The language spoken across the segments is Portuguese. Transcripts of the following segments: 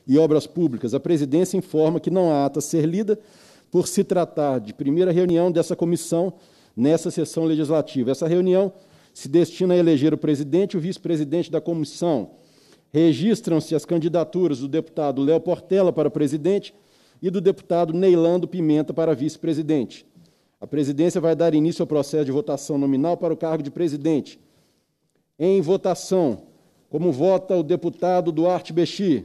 e Obras Públicas, a presidência informa que não há ata a ser lida por se tratar de primeira reunião dessa comissão nessa sessão legislativa. Essa reunião se destina a eleger o presidente e o vice-presidente da comissão. Registram-se as candidaturas do deputado Léo Portela para presidente e do deputado Neilando Pimenta para vice-presidente. A presidência vai dar início ao processo de votação nominal para o cargo de presidente. Em votação, como vota o deputado Duarte Bexi?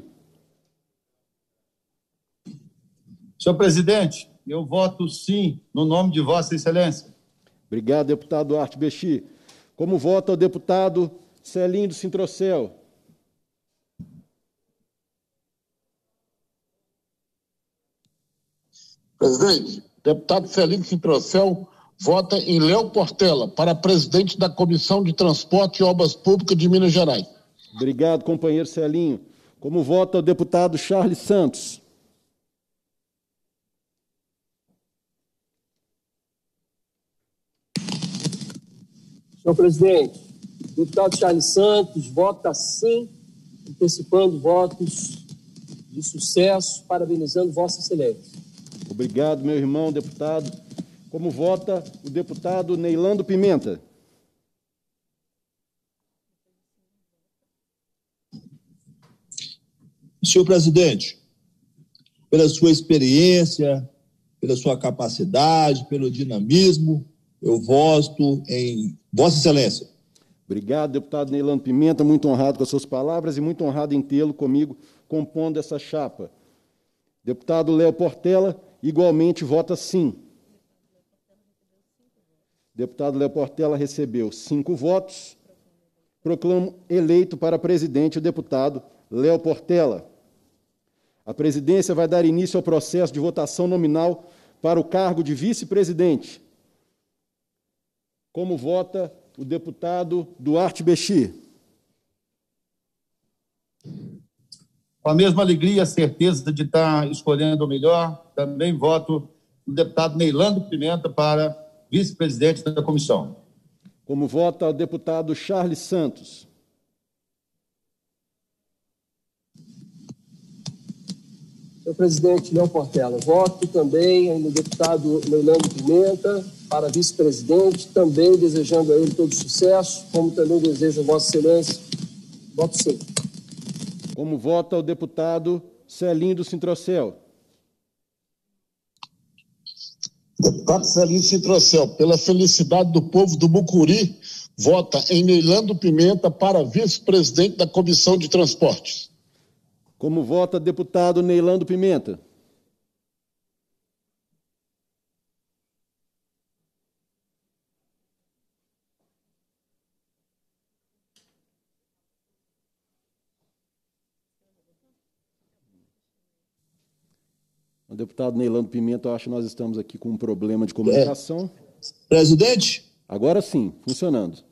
Senhor presidente, eu voto sim, no nome de Vossa Excelência. Obrigado, deputado Duarte Bexi. Como vota o deputado Celindo Sintrocel? Presidente, deputado Celindo Sintrocel vota em Léo Portela para presidente da Comissão de Transporte e Obras Públicas de Minas Gerais. Obrigado, companheiro Celinho. Como vota o deputado Charles Santos? Senhor presidente, o deputado Charles Santos vota sim, antecipando votos de sucesso, parabenizando Vossa Excelência. Obrigado, meu irmão deputado. Como vota o deputado Neilando Pimenta? Senhor presidente, pela sua experiência, pela sua capacidade, pelo dinamismo, eu voto em Vossa Excelência. Obrigado, deputado Neilando Pimenta, muito honrado com as suas palavras e muito honrado em tê-lo comigo compondo essa chapa. Deputado Léo Portela, igualmente vota sim. Deputado Léo Portela recebeu 5 votos. Proclamo eleito para presidente o deputado Léo Portela. A presidência vai dar início ao processo de votação nominal para o cargo de vice-presidente. Como vota o deputado Duarte Bexi? Com a mesma alegria e a certeza de estar escolhendo o melhor, também voto no deputado Neilando Pimenta para vice-presidente da comissão. Como vota o deputado Charles Santos? Senhor presidente Léo Portela, voto também no deputado Neilando Pimenta para vice-presidente, também desejando a ele todo sucesso, como também desejo a Vossa Excelência. Voto sim. Como vota o deputado Celindo Sintrocel? Deputado Celindo Sintrocel, pela felicidade do povo do Mucuri, vota em Neilando Pimenta para vice-presidente da Comissão de Transportes. Como vota deputado Neilando Pimenta? O deputado Neilando Pimenta, eu acho que nós estamos aqui com um problema de comunicação. Presidente? Agora sim, funcionando.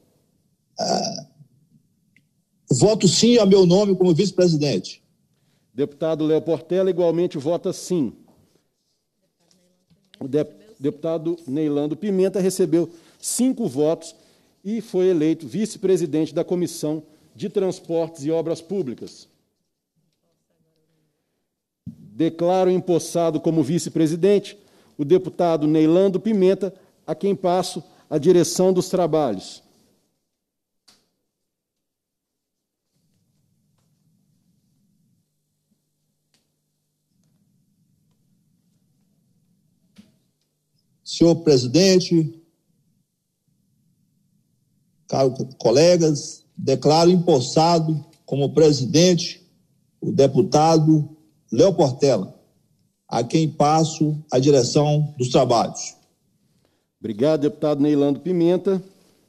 Voto sim a meu nome como vice-presidente. Deputado Léo Portela, igualmente, vota sim. O deputado Neilando Pimenta recebeu 5 votos e foi eleito vice-presidente da Comissão de Transportes e Obras Públicas. Declaro empossado como vice-presidente o deputado Neilando Pimenta, a quem passo a direção dos trabalhos. Senhor presidente, caros colegas, declaro empossado como presidente o deputado Léo Portela, a quem passo a direção dos trabalhos. Obrigado, deputado Neilando Pimenta.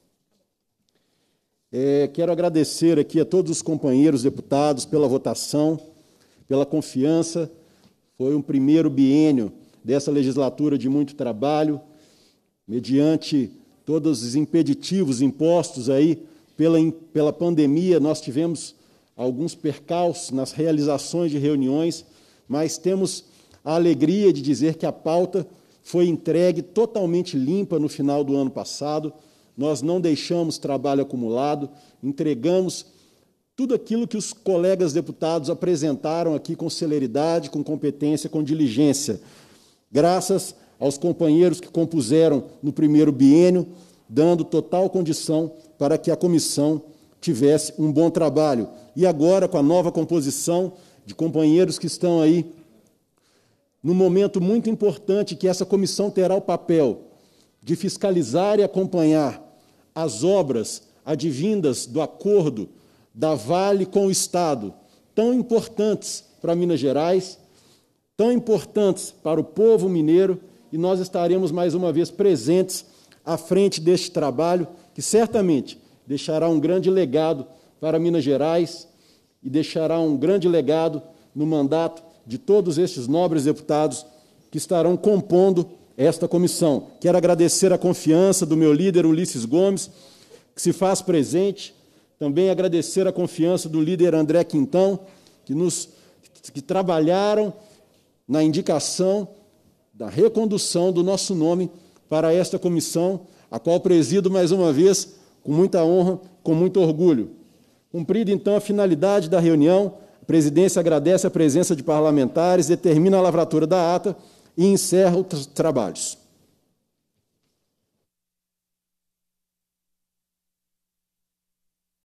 Quero agradecer aqui a todos os companheiros deputados pela votação, pela confiança. Foi um primeiro biênio dessa legislatura de muito trabalho, mediante todos os impeditivos impostos aí pela pandemia. Nós tivemos alguns percalços nas realizações de reuniões, mas temos a alegria de dizer que a pauta foi entregue totalmente limpa no final do ano passado. Nós não deixamos trabalho acumulado, entregamos tudo aquilo que os colegas deputados apresentaram aqui com celeridade, com competência, com diligência, graças aos companheiros que compuseram no primeiro biênio, dando total condição para que a comissão tivesse um bom trabalho. E agora, com a nova composição de companheiros que estão aí, num momento muito importante que essa comissão terá o papel de fiscalizar e acompanhar as obras advindas do acordo da Vale com o Estado, tão importantes para Minas Gerais, tão importantes para o povo mineiro, e nós estaremos mais uma vez presentes à frente deste trabalho, que certamente deixará um grande legado para Minas Gerais e deixará um grande legado no mandato de todos estes nobres deputados que estarão compondo esta comissão. Quero agradecer a confiança do meu líder, Ulisses Gomes, que se faz presente, também agradecer a confiança do líder André Quintão, que trabalharam na indicação da recondução do nosso nome para esta comissão, a qual presido mais uma vez com muita honra, com muito orgulho. Cumprida, então, a finalidade da reunião, a presidência agradece a presença de parlamentares, determina a lavratura da ata e encerra os trabalhos.